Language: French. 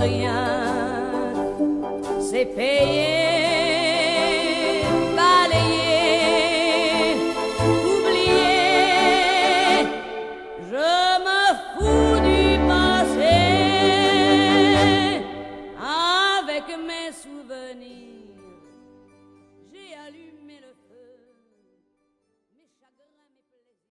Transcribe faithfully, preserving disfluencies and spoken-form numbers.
rien, c'est payé, balayé, oublié. Je me fous du passé avec mes souvenirs.